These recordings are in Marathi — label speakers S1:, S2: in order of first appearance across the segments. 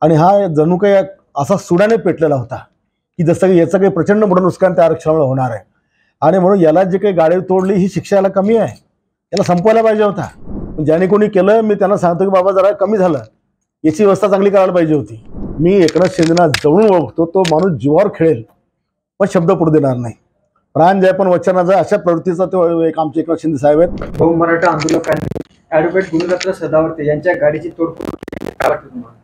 S1: आणि हा जणू काही असा सुडाने पेटलेला होता की जसं की याचं काही प्रचंड मोठं नुकसान त्या आरक्षणामुळे होणार आहे। आणि म्हणून याला जे काही गाडी तोडली ही शिक्षा याला कमी आहे, याला संपवायला पाहिजे होता। ज्याने कोणी केलं मी त्यांना सांगतो की बाबा जरा कमी झालं, याची व्यवस्था चांगली करायला पाहिजे होती। मी एकनाथ शिंदेना जवळून ओळखतो, तो माणूस जीवावर खेळेल पण शब्द पडू देणार नाही। प्राण जय पण वचनाचा अशा प्रवृत्तीचा तो एक आमचे एकनाथ शिंदे साहेब आहेत।
S2: बहु मराठा आंदोलकांनी ॲडव्होकेट गुणरत्न सदावर्ते यांच्या गाडीची तोडफोड केली, काय वाटतं तुम्हाला?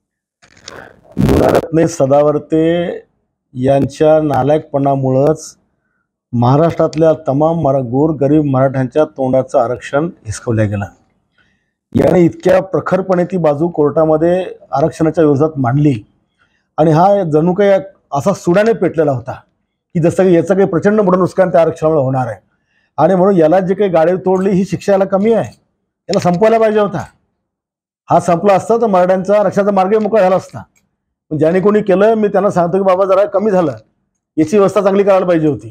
S1: गुणरत्न सदावर्ते यांच्या नालायकपणामुळेच महाराष्ट्रातल्या तमाम गोरगरीब मराठ्यांच्या तोंडाचं आरक्षण हिसकवलं गेलं। याने इतक्या प्रखरपणे ती बाजू कोर्टामध्ये आरक्षणाच्या विरोधात मांडली आणि हा जणू काही असा सुडाने पेटलेला होता की जसं की याचं काही प्रचंड मोठं नुकसान त्या आरक्षणामुळे होणार आहे। आणि म्हणून याला जे काही गाडी तोडली ही शिक्षा याला कमी आहे, याला संपवायला पाहिजे होता। हा संपला असता तर मराठ्यांचा आरक्षणाचा मार्ग मोकळा झाला असता। ज्याने कोणी केलं मी त्यांना सांगतो की बाबा जरा कमी झालं, याची व्यवस्था चांगली करायला पाहिजे होती।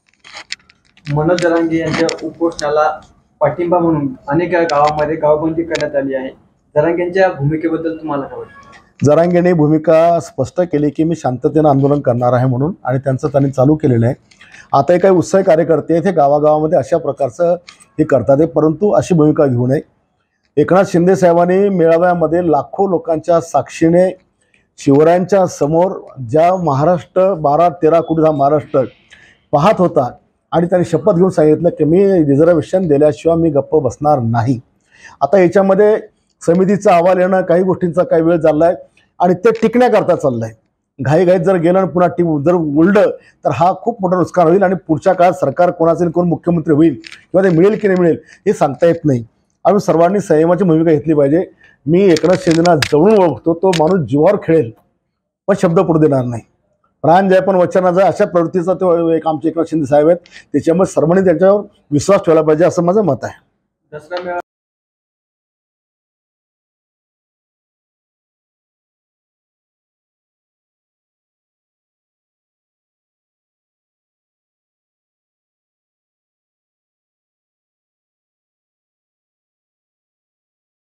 S2: मनोज जरांगे यांच्या उपोषणाला पाठिंबा म्हणून अनेक गावांमध्ये गावबंदी करण्यात आली आहे। जरांगेंच्या भूमिकेबद्दल तुम्हाला काय वाटतं?
S1: जरांगेने भूमिका स्पष्ट केली की मी शांततेनं आंदोलन करणार आहे म्हणून, आणि त्यांचं त्यांनी चालू केलेलं आहे। आता काही उत्साही कार्यकर्ते ते गावागावामध्ये अशा प्रकारचं हे करतात, परंतु अशी भूमिका घेऊ नये। एकनाथ शिंदे साहेबांनी मेळाव्यामध्ये लाखो लोकांच्या साक्षीने शिवरायांच्या समोर ज्या महाराष्ट्र 12-13 कोटीचा महाराष्ट्र पाहत होता आणि त्यांनी शपथ घेऊन सांगितलं की मी रिझर्वेशन दिल्याशिवाय मी गप्प बसणार नाही। आता याच्यामध्ये समितीचा अहवाल येणं, काही गोष्टींचा काही वेळ चालला आहे आणि ते टिकण्याकरता चाललं आहे। घाईघाईत जर गेलं आणि पुन्हा जर उलटं तर हा खूप मोठं नुकसान होईल आणि पुढच्या काळात सरकार कोणाचे कोण मुख्यमंत्री होईल किंवा ते मिळेल की नाही मिळेल हे सांगता येत नाही। आम्ही सर्वांनी संयमाची भूमिका घेतली पाहिजे। मी एकनाथ शिंदेना जवळून ओळखतो, तो माणूस जीवावर खेळेल पण शब्द पडू देणार नाही। प्राण जय पण वचनाचा अशा प्रवृत्तीचा तो एक आमचे एकनाथ शिंदे साहेब आहेत। त्याच्यामुळे सर्वांनी त्यांच्यावर विश्वास ठेवला पाहिजे असं माझं मत आहे।
S2: दसरा